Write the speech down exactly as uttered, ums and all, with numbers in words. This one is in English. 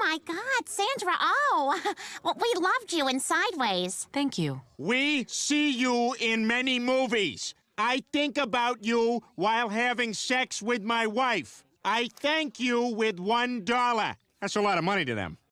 my God, Sandra, oh. Well, we loved you in Sideways. Thank you. We see you in many movies. I think about you while having sex with my wife. I thank you with one dollar. That's a lot of money to them.